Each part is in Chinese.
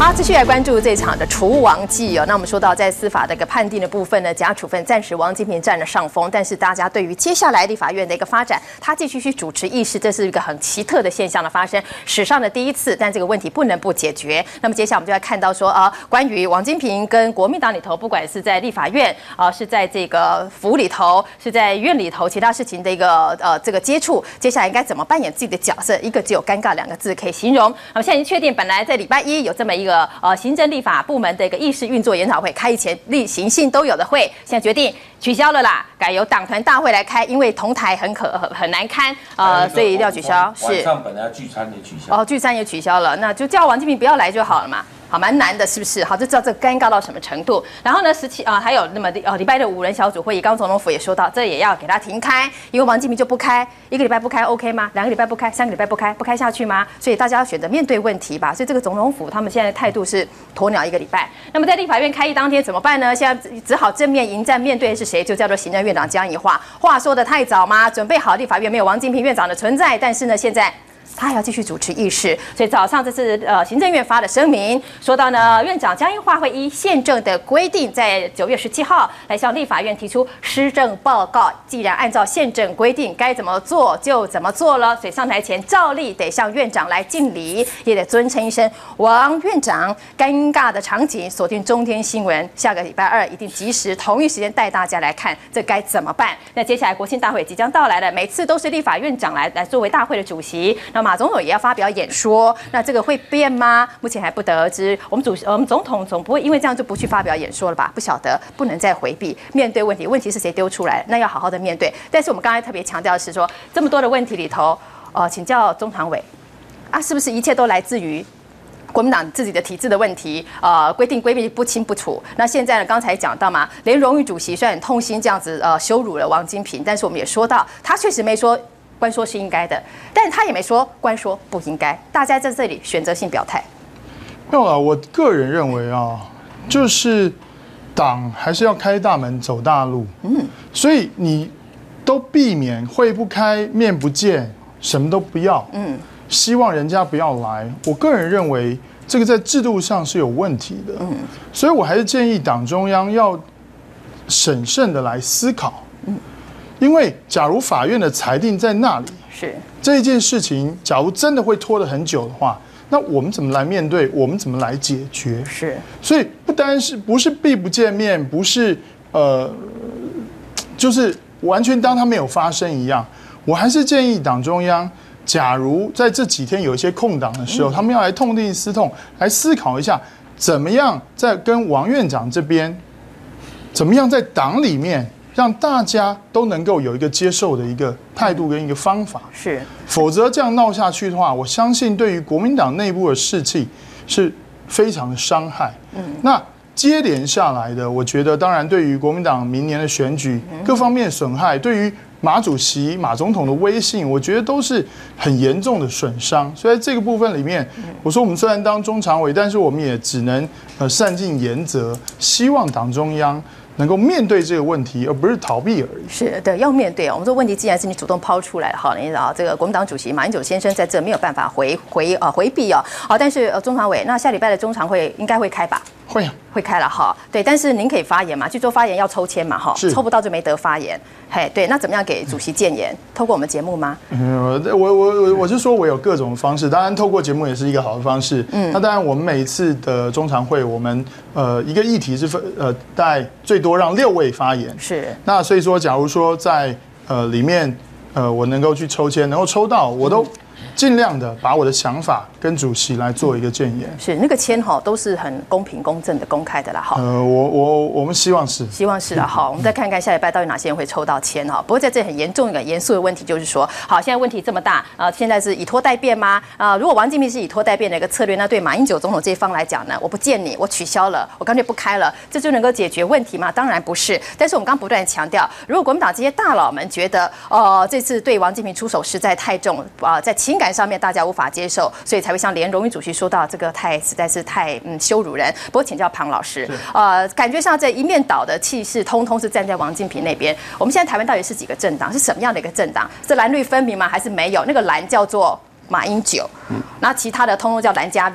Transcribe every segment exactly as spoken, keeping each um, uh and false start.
好，继续来关注这场的除王记哦。那我们说到在司法的一个判定的部分呢，假处分暂时王金平占了上风，但是大家对于接下来立法院的一个发展，他继续去主持议事，这是一个很奇特的现象的发生，史上的第一次。但这个问题不能不解决。那么接下来我们就来看到说啊，关于王金平跟国民党里头，不管是在立法院啊，是在这个府里头，是在院里头，其他事情的一个呃这个接触，接下来应该怎么扮演自己的角色？一个只有尴尬两个字可以形容。那么现在已经确定，本来在礼拜一有这么一个。呃，行政立法部门的一个议事运作研讨会，开以前例行性都有的会，现在决定取消了啦，改由党团大会来开，因为同台很可很很难堪，呃，所以要取消。是晚上本来要聚餐也取消。 哦，聚餐也取消了，那就叫王金平不要来就好了嘛。好，蛮难的，是不是？好，就知道这个尴尬到什么程度。然后呢，十七啊，还有那么呃礼拜六五人小组会议，刚刚总统府也说到，这也要给他停开，因为王金平就不开，一个礼拜不开 OK 吗？两个礼拜不开，三个礼拜不开，不开下去吗？所以大家要选择面对问题吧。所以这个总统府他们现在的态度是鸵鸟一个礼拜。那么在立法院开议当天怎么办呢？现在只好正面迎战，面对的是谁？就叫做行政院长江宜樺。话说得太早吗？准备好立法院没有王金平院长的存在，但是呢，现在。他还要继续主持议事，所以早上这是呃行政院发的声明，说到呢，院长江宜樺会依宪政的规定，在九月十七号来向立法院提出施政报告。既然按照宪政规定该怎么做就怎么做了，所以上台前照例得向院长来敬礼，也得尊称一声王院长。尴尬的场景锁定中天新闻，下个礼拜二一定及时同一时间带大家来看这该怎么办。那接下来国庆大会即将到来了，每次都是立法院长来来作为大会的主席，那么。马总统也要发表演说，那这个会变吗？目前还不得而知。我们主我们总统总不会因为这样就不去发表演说了吧？不晓得，不能再回避，面对问题，问题是谁丢出来，那要好好的面对。但是我们刚才特别强调的是说，这么多的问题里头，呃，请教中常委啊，是不是一切都来自于？国民党自己的体制的问题，呃，规定规定不清不楚。那现在呢，刚才讲到嘛，连荣誉主席虽然很痛心这样子呃羞辱了王金平，但是我们也说到，他确实没说。官说是应该的，但是他也没说官说不应该，大家在这里选择性表态。 没有啦，我个人认为啊，就是党还是要开大门走大路，嗯，所以你都避免会不开面不见，什么都不要，嗯，希望人家不要来。我个人认为这个在制度上是有问题的，嗯，所以我还是建议党中央要审慎的来思考，嗯。因为假如法院的裁定在那里，是这件事情，假如真的会拖得很久的话，那我们怎么来面对？我们怎么来解决？是，所以不单是不是避不见面，不是呃，就是完全当它没有发生一样。我还是建议党中央，假如在这几天有一些空档的时候，他们要来痛定思痛，来思考一下，怎么样在跟王院长这边，怎么样在党里面。让大家都能够有一个接受的一个态度跟一个方法，是，否则这样闹下去的话，我相信对于国民党内部的士气是非常的伤害。嗯，那接连下来的，我觉得当然对于国民党明年的选举各方面损害，对于马主席、马总统的威信，我觉得都是很严重的损伤。所以在这个部分里面，我说我们虽然当中常委，但是我们也只能呃善尽严责，希望党中央。能够面对这个问题，而不是逃避而已。是的，要面对。我们说问题既然是你主动抛出来了，好，你啊，这个国民党主席马英九先生在这没有办法回回呃回避哦。好，但是呃中常委，那下礼拜的中常会应该会开吧？会啊，会开了哈。对，但是您可以发言嘛？据说发言要抽签嘛，哈，抽不到就没得发言。嘿，对，那怎么样给主席建言？透过我们节目吗？嗯，我我我我是说我有各种方式，当然透过节目也是一个好的方式。嗯，那当然我们每一次的中常会，我们呃一个议题是分呃大概最多让六位发言。是。那所以说，假如说在呃里面呃我能够去抽签，能够抽到，我都。尽量的把我的想法跟主席来做一个建言。是那个签哈都是很公平、公正的、公开的啦哈。呃，我我我们希望是，希望是啦。好，我们再看看下礼拜到底哪些人会抽到签哈。不过在这很严重一个严肃的问题就是说，好，现在问题这么大，呃，现在是以拖代变吗？啊、呃，如果王金平是以拖代变的一个策略，那对马英九总统这一方来讲呢，我不见你，我取消了，我干脆不开了，这就能够解决问题吗？当然不是。但是我们刚不断强调，如果国民党这些大佬们觉得，呃，这次对王金平出手实在太重啊、呃，在情感上面大家无法接受，所以才会像连荣誉主席说到这个太实在是太嗯羞辱人。不过请教庞老师，呃，感觉上这一面倒的气势，通通是站在王金平那边。我们现在台湾到底是几个政党？是什么样的一个政党？是蓝绿分明吗？还是没有？那个蓝叫做马英九，然后其他的通通叫蓝加绿。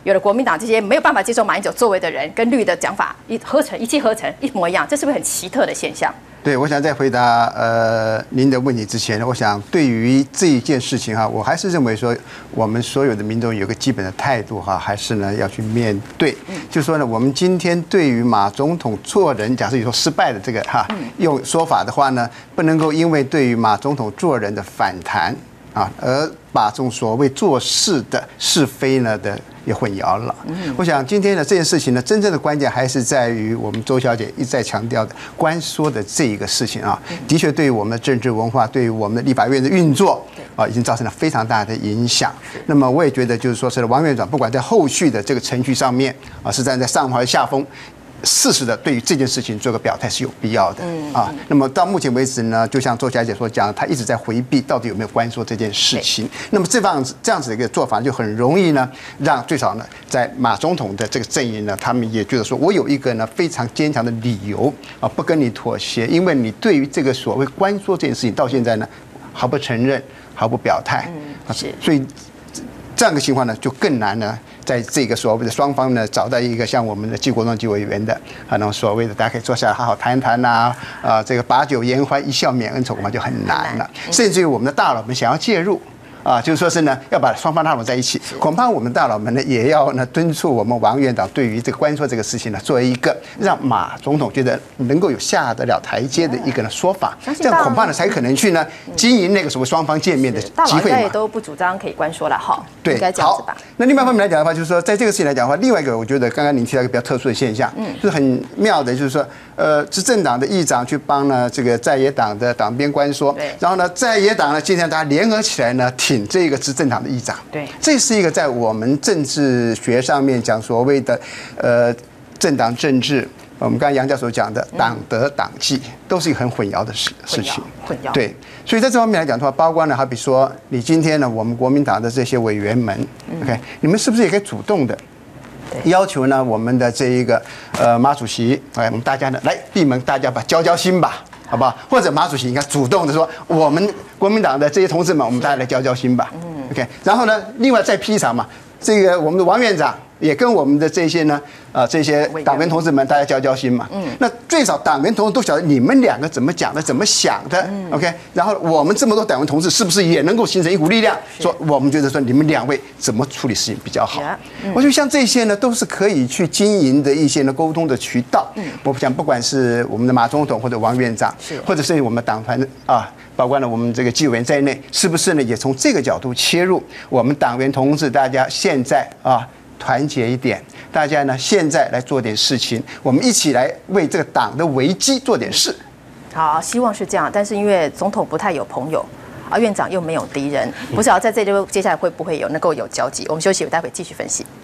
有了国民党这些没有办法接受马英九作为的人，跟绿的讲法一合成一气呵成一模一样，这是不是很奇特的现象？ 对，我想在回答呃您的问题之前，我想对于这一件事情哈，我还是认为说，我们所有的民众有个基本的态度哈，还是呢要去面对。就是说呢，我们今天对于马总统做人，假设你说失败的这个哈，用说法的话呢，不能够因为对于马总统做人的反弹啊，而把这种所谓做事的是非呢的也混淆了。我想今天的这件事情呢，真正的关键还是在于我们周小姐一再强调的关说的这一个事情啊，的确对于我们的政治文化，对于我们的立法院的运作啊，已经造成了非常大的影响。那么我也觉得，就是说是王院长，不管在后续的这个程序上面啊，是站在上怀下风。适时的对于这件事情做个表态是有必要的啊。那么到目前为止呢，就像周小姐所讲，她一直在回避到底有没有关说这件事情。那么这样子这样子的一个做法，就很容易呢，让最少呢，在马总统的这个阵营呢，他们也觉得说，我有一个呢非常坚强的理由啊，不跟你妥协，因为你对于这个所谓关说这件事情到现在呢，毫不承认，毫不表态啊，所以这样的情况呢，就更难呢。在这个所谓的双方呢，找到一个像我们的纪国忠纪委员的啊，那种所谓的大家可以坐下来好好谈一谈呐，啊，这个把酒言欢，一笑泯恩仇嘛，就很难了。甚至于我们的大佬们想要介入。啊，就是说是呢，要把双方拉拢在一起，恐怕我们大佬们呢也要呢敦促我们王院长对于这个关说这个事情呢，作为一个让马总统觉得能够有下得了台阶的一个呢说法，这样恐怕呢才可能去呢经营那个什么双方见面的机会嘛。大佬应该也都不主张可以关说了哈， 对， 应该这样子吧。 那另外一方面来讲的话，就是说在这个事情来讲的话，另外一个我觉得刚刚您提到一个比较特殊的现象，嗯，就是很妙的，就是说呃，执政党的议长去帮呢这个在野党的党鞭关说，然后呢在野党呢今天大家联合起来呢挺这个执政党的议长， 对， 这是一个在我们政治学上面讲所谓的呃政党政治，我们刚才杨教授讲的党德党纪，都是一个很混淆的事事情， 混淆。 对，所以在这方面来讲的话，包括呢，好比说你今天呢，我们国民党的这些委员们 ，OK， 你们是不是也可以主动的？要求呢，我们的这一个呃马主席，哎，我们大家呢来闭门，大家把交交心吧，好不好？或者马主席应该主动的说，我们国民党的这些同志们，我们大家来交交心吧。嗯 ，OK。然后呢，另外再批一场嘛，这个我们的王院长也跟我们的这些呢，呃，这些党员同志们，大家交交心嘛。嗯。那最少党员同志都晓得你们两个怎么讲的，怎么想的。嗯。OK。然后我们这么多党员同志，是不是也能够形成一股力量？说我们觉得说你们两位怎么处理事情比较好？嗯、我觉得像这些呢，都是可以去经营的一些呢沟通的渠道。嗯。我想，不管是我们的马总统或者王院长，或者是我们党团的啊。包括了我们这个纪委员在内，是不是呢？也从这个角度切入，我们党员同志，大家现在啊团结一点，大家呢现在来做点事情，我们一起来为这个党的危机做点事。 好，希望是这样，但是因为总统不太有朋友，啊，院长又没有敌人，不知道在这周接下来会不会有能够有交集？我们休息，待会继续分析。